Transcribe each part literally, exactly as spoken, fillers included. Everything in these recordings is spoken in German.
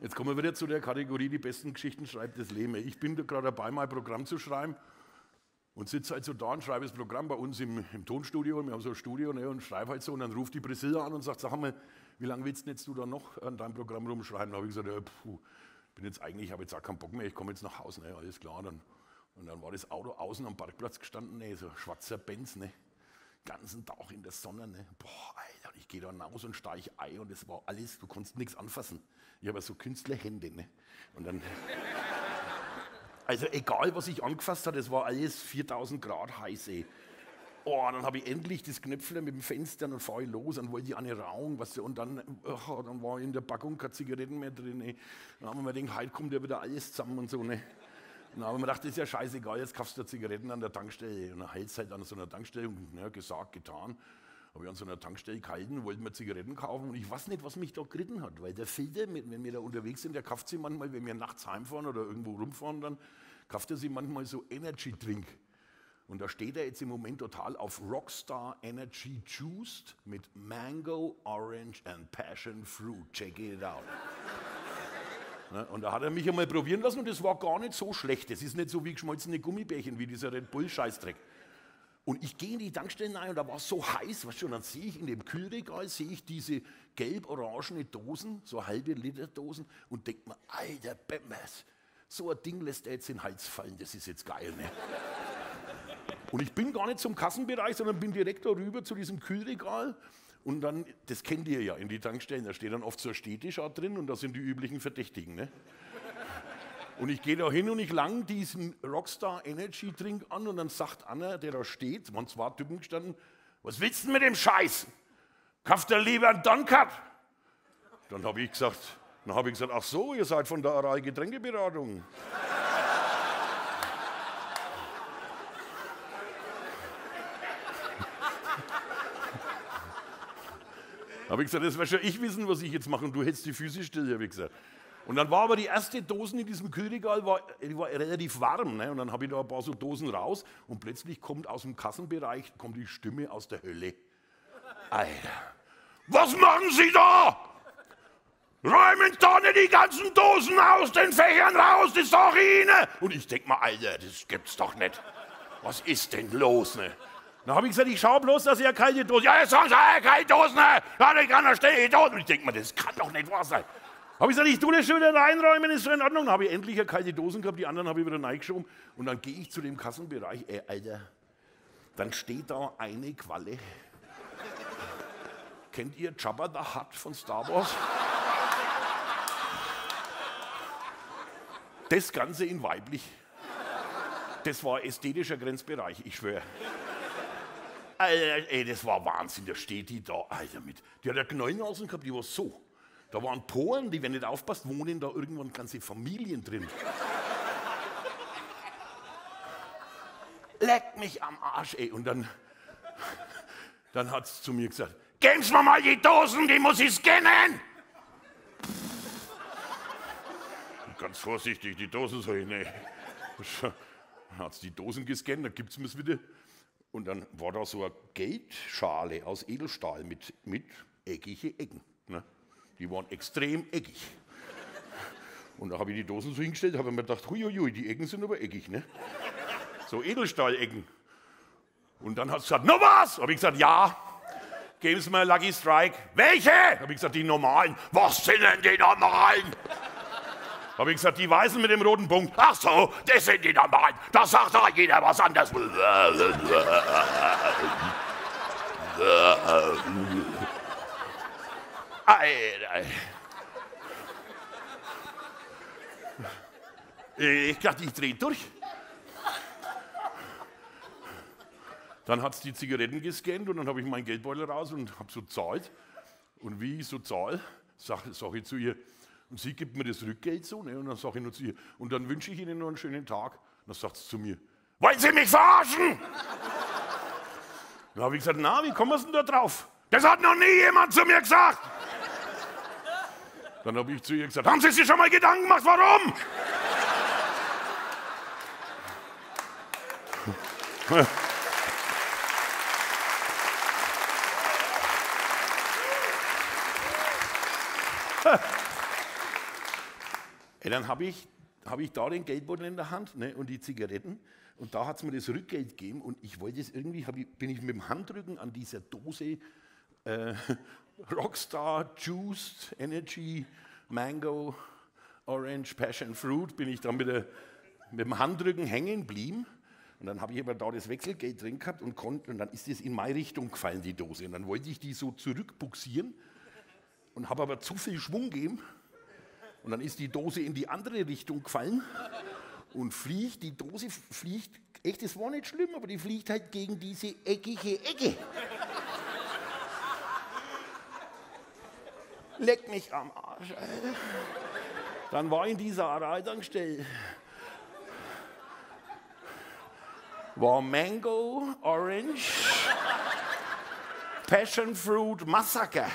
Jetzt kommen wir wieder zu der Kategorie, die besten Geschichten schreibt das Leben. Ich bin gerade dabei, mein Programm zu schreiben und sitze halt so da und schreibe das Programm bei uns im, im Tonstudio. Wir haben so ein Studio, ne, und schreibe halt so. Und dann ruft die Priscilla an und sagt, sag mal, wie lange willst jetzt du da noch an deinem Programm rumschreiben? Da habe ich gesagt, ja, puh, bin jetzt eigentlich, ich habe jetzt auch keinen Bock mehr, ich komme jetzt nach Hause, ne, alles klar. Dann, und dann war das Auto außen am Parkplatz gestanden, ne, so ein schwarzer Benz, ne, ganzen Tag in der Sonne, ne, boah, Alter, ich gehe da raus und steige ein und das war alles, du konntest nichts anfassen. Ich habe so Künstlerhände, ne, und dann, also egal, was ich angefasst habe, es war alles viertausend Grad heiß, ey. Oh, dann habe ich endlich das Knöpfle mit dem Fenster und dann fahre ich los, dann wollte ich eine rauchen, was, und dann, oh, dann war in der Packung keine Zigaretten mehr drin. Ey. Dann haben wir mir gedacht, heute kommt ja wieder alles zusammen und so. Ne. Dann haben wir mir gedacht, das ist ja scheißegal, jetzt kaufst du Zigaretten an der Tankstelle. Und dann hält es halt an so einer Tankstelle, und ja, gesagt, getan. Habe ich an so einer Tankstelle gehalten, wollten wir Zigaretten kaufen und ich weiß nicht, was mich da geritten hat, weil der Filter, wenn wir da unterwegs sind, der kauft sie manchmal, wenn wir nachts heimfahren oder irgendwo rumfahren, dann kauft er sie manchmal so Energy-Drink. Und da steht er jetzt im Moment total auf Rockstar Energy Juiced mit Mango, Orange and Passion Fruit. Check it out. Ne, und da hat er mich einmal probieren lassen und das war gar nicht so schlecht. Das ist nicht so wie geschmolzene Gummibärchen, wie dieser Red Bull-Scheißdreck. Und ich gehe in die Tankstelle rein und da war es so heiß, weißt du, und dann sehe ich in dem Kühlregal, sehe ich diese gelb-orangene Dosen, so halbe Liter Dosen und denke mir, alter Bämmers, so ein Ding lässt er jetzt in den Hals fallen, das ist jetzt geil, ne? Und ich bin gar nicht zum Kassenbereich, sondern bin direkt darüber zu diesem Kühlregal. Und dann, das kennt ihr ja in die Tankstellen, da steht dann oft so ein Städtischer drin und da sind die üblichen Verdächtigen. Ne? Und ich gehe da hin und ich lang diesen Rockstar Energy Drink an und dann sagt einer, der da steht, waren zwei Typen gestanden, was willst du mit dem Scheiß? Kauft er lieber einen Dunkat? Dann habe ich gesagt, dann habe ich gesagt, ach so, ihr seid von der Aral Getränkeberatung. Habe ich gesagt, das wäre schon ich wissen, was ich jetzt mache, und du hältst die Füße still, habe ich gesagt. Und dann war aber die erste Dosen in diesem Kühlregal, war, die war relativ warm, ne? Und dann habe ich da ein paar so Dosen raus und plötzlich kommt aus dem Kassenbereich, kommt die Stimme aus der Hölle. Alter, was machen Sie da? Räumen da nicht die ganzen Dosen aus den Fächern raus, das sag ich Ihnen. Und ich denke mal, Alter, das gibt's doch nicht. Was ist denn los, ne? Dann habe ich gesagt, ich schaue bloß, dass ihr kalte Dosen... Ja, jetzt sagen Sie, ja, kalte Dosen, ja, ich kann da stehen, Dosen. Und ich denke mir, das kann doch nicht wahr sein. Habe ich gesagt, ich tue das schon wieder reinräumen, ist so in Ordnung. Dann habe ich endlich eine kalte Dosen gehabt, die anderen habe ich wieder reingeschoben. Und dann gehe ich zu dem Kassenbereich, ey, Alter, dann steht da eine Qualle. Kennt ihr Jabba the Hutt von Star Wars? Das Ganze in weiblich. Das war ästhetischer Grenzbereich, ich schwöre. Alter, ey, das war Wahnsinn, da steht die da, Alter, mit. Die hat ja Knollenaußen gehabt, die war so. Da waren Polen, die, wenn nicht aufpasst, wohnen da irgendwann ganze Familien drin. Leck mich am Arsch, ey. Und dann, dann hat sie zu mir gesagt, geben Sie mir mal die Dosen, die muss ich scannen. Ganz vorsichtig, die Dosen soll ich nicht. Dann hat sie die Dosen gescannt, dann gibt es mir es wieder. Und dann war da so eine Geldschale aus Edelstahl mit, mit eckigen Ecken. Ne? Die waren extrem eckig. Und da habe ich die Dosen so hingestellt, habe mir gedacht, huiuiui, die Ecken sind aber eckig. Ne? So Edelstahl-Ecken. Und dann hat sie gesagt, noch was? Habe ich gesagt, ja. Geben Sie mir Lucky Strike. Welche? Habe ich gesagt, die normalen. Was sind denn die normalen? Habe ich gesagt, die Weißen mit dem roten Punkt. Ach so, das sind die normalen. Da sagt doch jeder was anderes. Alter. Ich dachte, ich drehe durch. Dann hat es die Zigaretten gescannt und dann habe ich meinen Geldbeutel raus und habe so gezahlt. Und wie ich so zahle, sage sag ich zu ihr, und sie gibt mir das Rückgeld so, ne? Und dann sage ich nur zu ihr, und dann wünsche ich Ihnen noch einen schönen Tag. Und dann sagt sie zu mir, wollen Sie mich verarschen? Dann habe ich gesagt, na, wie kommen Sie denn da drauf? Das hat noch nie jemand zu mir gesagt. Dann habe ich zu ihr gesagt, haben Sie sich schon mal Gedanken gemacht, warum? Ja, dann habe ich, hab ich da den Geldbeutel in der Hand, ne, und die Zigaretten. Und da hat es mir das Rückgeld gegeben. Und ich wollte es irgendwie, ich, bin ich mit dem Handrücken an dieser Dose äh, Rockstar Juiced Energy Mango Orange Passion Fruit, bin ich dann mit, der, mit dem Handrücken hängen geblieben. Und dann habe ich aber da das Wechselgeld drin gehabt und konnte, und dann ist das in meine Richtung gefallen, die Dose. Und dann wollte ich die so zurückbuxieren und habe aber zu viel Schwung gegeben. Und dann ist die Dose in die andere Richtung gefallen und fliegt, die Dose fliegt, echt, das war nicht schlimm, aber die fliegt halt gegen diese eckige Ecke. Leck mich am Arsch, Alter. Dann war in dieser Aral-Tankstelle war Mango, Orange, Passion Fruit, Massaker.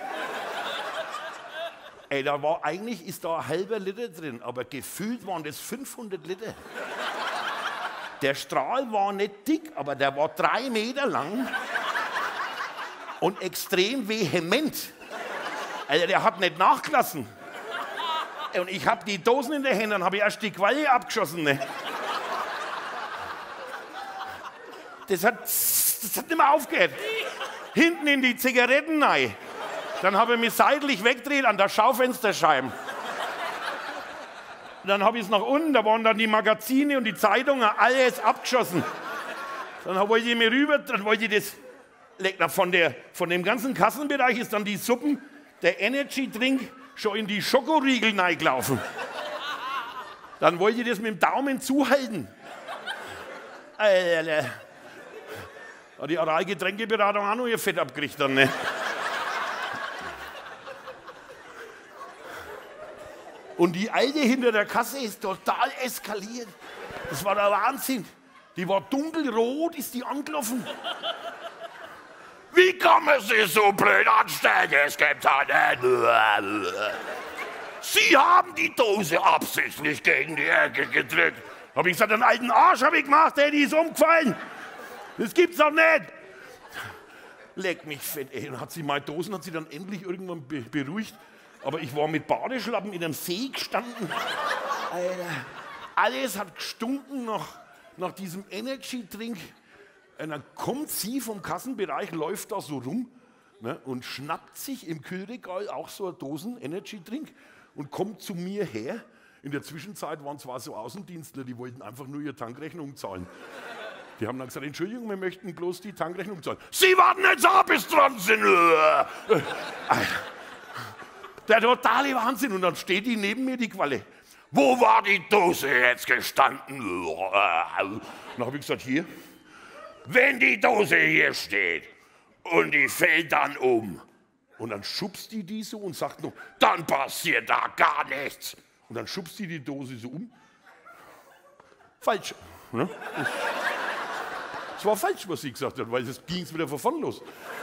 Ey, da war eigentlich, ist da ein halber Liter drin, aber gefühlt waren das fünfhundert Liter. Der Strahl war nicht dick, aber der war drei Meter lang und extrem vehement. Also der hat nicht nachgelassen. Und ich habe die Dosen in den Händen, dann habe ich erst die Qualle abgeschossen. Ne? Das hat, das hat nicht mehr aufgehört. Hinten in die Zigaretten rein. Dann habe ich mich seitlich weggedreht an der Schaufensterscheibe. Dann habe ich es nach unten, da waren dann die Magazine und die Zeitungen, alles abgeschossen. Dann wollte ich mir rüber, dann wollte ich das, von, der, von dem ganzen Kassenbereich ist dann die Suppen, der Energy-Drink schon in die Schokoriegel reingelaufen. Dann wollte ich das mit dem Daumen zuhalten. Alter. Hat die Aral-Getränkeberatung auch noch ihr Fett abgekriegt dann, ne? Und die Alte hinter der Kasse ist total eskaliert. Das war der Wahnsinn. Die war dunkelrot, ist die angelaufen. Wie kann man sich so blöd anstellen? Es gibt nicht. Sie haben die Dose absichtlich gegen die Ecke gedrückt. Hab ich gesagt, einen alten Arsch habe ich gemacht, ey, die ist umgefallen. Das gibt's doch nicht. Leck mich fett, ey. Und hat sie meine Dosen, hat sie dann endlich irgendwann be beruhigt. Aber ich war mit Badeschlappen in einem See gestanden. Alter. Alles hat gestunken nach, nach diesem Energy-Drink. Und dann kommt sie vom Kassenbereich, läuft da so rum, ne, und schnappt sich im Kühlregal auch so eine Dosen Energy-Drink und kommt zu mir her. In der Zwischenzeit waren zwar so Außendienstler, die wollten einfach nur ihre Tankrechnung zahlen. Die haben dann gesagt, Entschuldigung, wir möchten bloß die Tankrechnung zahlen. Sie warten jetzt ab, bis dran sind. Der totale Wahnsinn. Und dann steht die neben mir, die Qualle. Wo war die Dose jetzt gestanden? Dann habe ich gesagt, hier. Wenn die Dose hier steht und die fällt dann um. Und dann schubst die die so und sagt noch, dann passiert da gar nichts. Und dann schubst die die Dose so um. Falsch. Ne? Es war falsch, was sie gesagt hat, weil es ging es wieder von vorn los.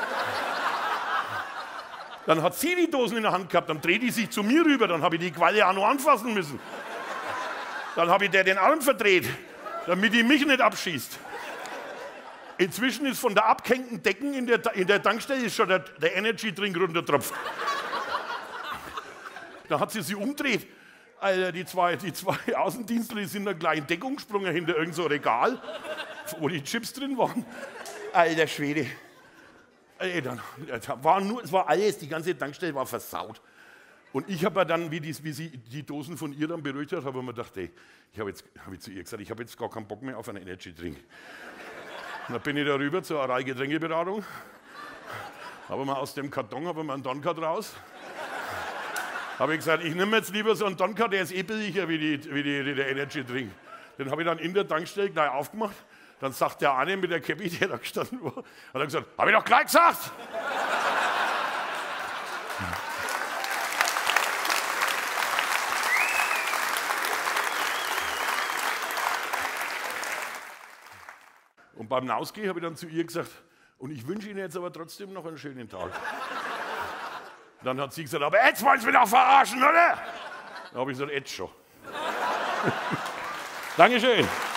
Dann hat sie die Dosen in der Hand gehabt, dann dreht die sich zu mir rüber, dann habe ich die Qualle auch noch anfassen müssen. Dann habe ich der den Arm verdreht, damit die mich nicht abschießt. Inzwischen ist von der abgehängten Decken in der, in der Tankstelle ist schon der, der Energy-Drink runtertropft. Da hat sie sich umgedreht. Alter, die zwei, die zwei Außendienstler, die sind in einer kleinen Deckung gesprungen hinter irgendein so Regal, wo die Chips drin waren. Alter Schwede. Ey, dann, war nur, es war alles, die ganze Tankstelle war versaut. Und ich habe dann, wie, die, wie sie die Dosen von ihr dann beruhigt hat, habe ich mir gedacht, ey, ich habe jetzt, hab ich zu ihr gesagt, ich habe jetzt gar keinen Bock mehr auf einen Energy-Drink. Und dann bin ich da rüber zur Aral-Getränkeberatung, habe mir aus dem Karton habe mir einen Donkat raus. Habe ich gesagt, ich nehme jetzt lieber so einen Donkat, der ist eh billiger wie, die, wie die, der Energy-Drink. Den habe ich dann in der Tankstelle gleich aufgemacht. Dann sagt der eine mit der Käppi, der da gestanden war, hat er gesagt, habe ich doch gleich gesagt! Und beim Nausgehen habe ich dann zu ihr gesagt, und ich wünsche Ihnen jetzt aber trotzdem noch einen schönen Tag. Dann hat sie gesagt, aber jetzt wollen Sie mich doch verarschen, oder? Dann habe ich gesagt, jetzt schon. Dankeschön.